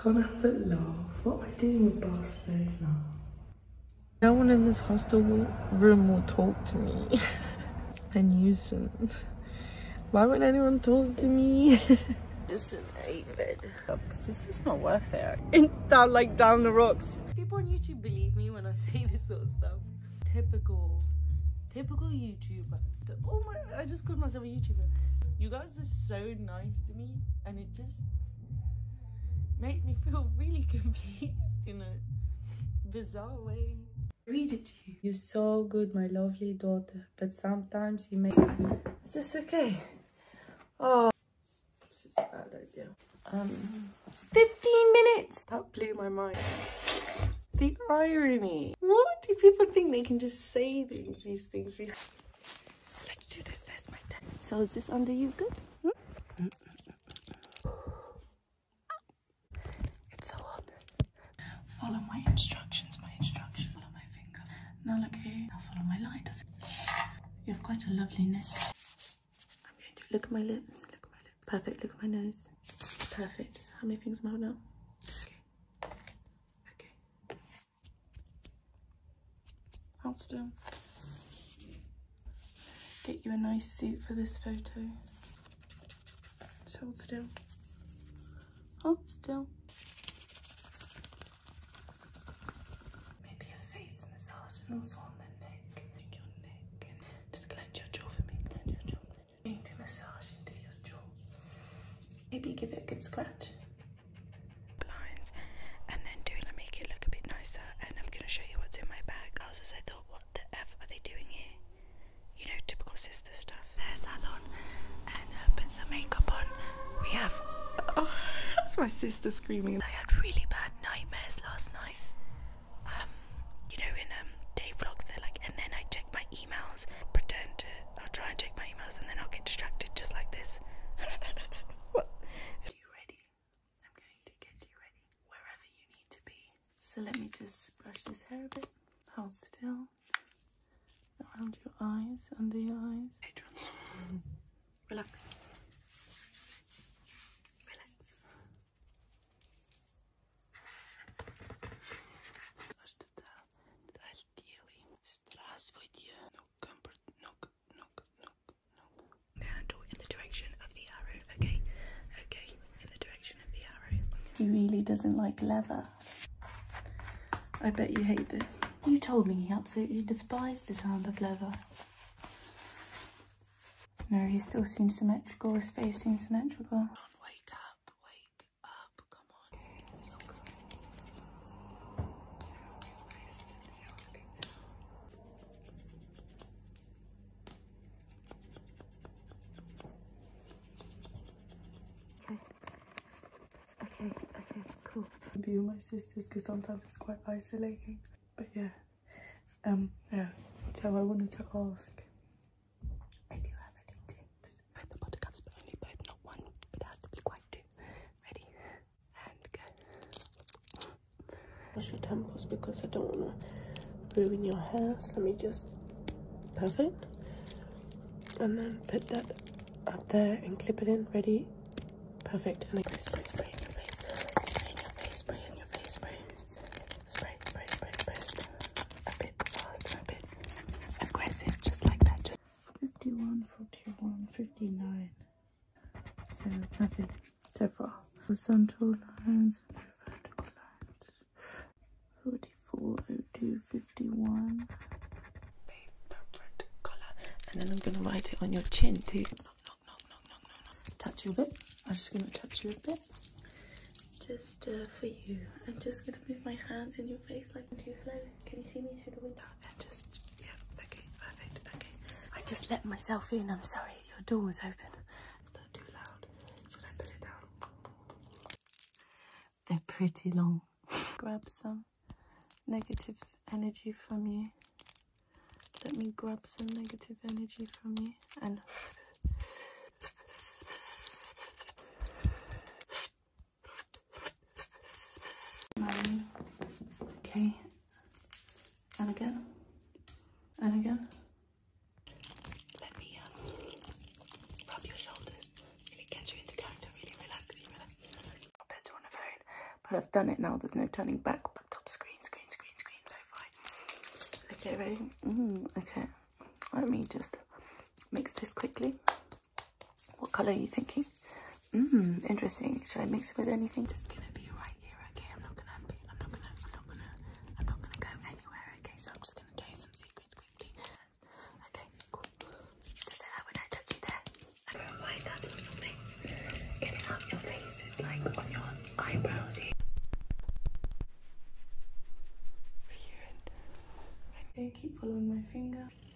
Can't help but laugh. What am I doing with Barcelona? No one in this hostel room will talk to me. A nuisance. Why would anyone talk to me? Just an 8-bed. Because it's just not worth it. Down the rocks. People on YouTube believe me when I say this sort of stuff. Typical YouTuber. Oh my, I just called myself a YouTuber. You guys are so nice to me, and it just makes me feel really confused in a bizarre way. Read it to you. You're so good, my lovely daughter, but sometimes you make... Is this okay? Oh, this is a bad idea. 15 minutes! That blew my mind. The irony. What do people think they can just say these things? Let's do this. There's my time. So is this under you good? It's so hot. Follow my instructions. Follow my finger. Now look here. Now follow my light. You have quite a lovely neck. I'm going to look at my lips. Look at my lips. Perfect. Look at my nose. Perfect. How many fingers am I now? Okay. Hold still. Get you a nice suit for this photo. Just hold still. Hold still. Maybe a face massage and also on the neck. Your neck. And just clench your jaw for me. Clench your jaw. Going to massage into your jaw. Maybe give it a good scratch. Blinds. And then make it look a bit nicer. And I'm going to show you what's in my bag. I thought, what the F are they doing here? You know, typical sister stuff. Hair salon. And put some makeup on. We have... Oh, that's my sister screaming. I had really bad nightmares last night. You know, in day vlogs, they're like, and then I check my emails. I'll try and check my emails, and then I'll get distracted just like this. What? Are you ready? I'm going to get you ready wherever you need to be. So let me just brush this hair a bit. Hold still. Around your eyes, under your eyes. Patrons. Relax. He really doesn't like leather. I bet you hate this. You told me he absolutely despised the sound of leather. No, he still seems symmetrical. His face seems symmetrical. Wake up, come on. Okay, cool. Be with my sisters because sometimes it's quite isolating. But yeah, so I wanted to ask, maybe you have any tips? Both the buttercups, but only both, not one. But it has to be quite two. Ready? And go. Wash your temples because I don't want to ruin your hair. So let me just, perfect. And then put that up there and clip it in. Ready? Perfect. And I go spray in your face. Spray in your face. Spray. A bit fast, a bit aggressive, just like that. Just 51, 41, 59. So nothing so far. Horizontal lines and vertical lines. 44, 02, 51. Favorite colour. And then I'm gonna write it on your chin too. Knock. Touch you a bit. I'm just going to touch you a bit, just for you. I'm just going to move my hands in your face like too. Hello, can you see me through the window? And just, yeah, okay, perfect, okay. I just let myself in, I'm sorry, your door was open. Is that too loud? Should I put it down? They're pretty long. Grab some negative energy from you. Let me grab some negative energy from you and... Okay, and again, and again. Let me rub your shoulders, really get you into character, really relax you. Our beds are on the phone, But I've done it now, there's no turning back. Top screen, lo-fi. Okay, ready? Okay. Let me just mix this quickly. What colour are you thinking? Interesting. Should I mix it with anything? Just gonna be right here, okay? I'm not gonna go anywhere, okay? So I'm just gonna tell you some secrets quickly. Okay, cool. Just say that when I touch you there. I'm gonna apply that on your face. Getting up your face is like on your eyebrows here. Here and okay, keep following my finger.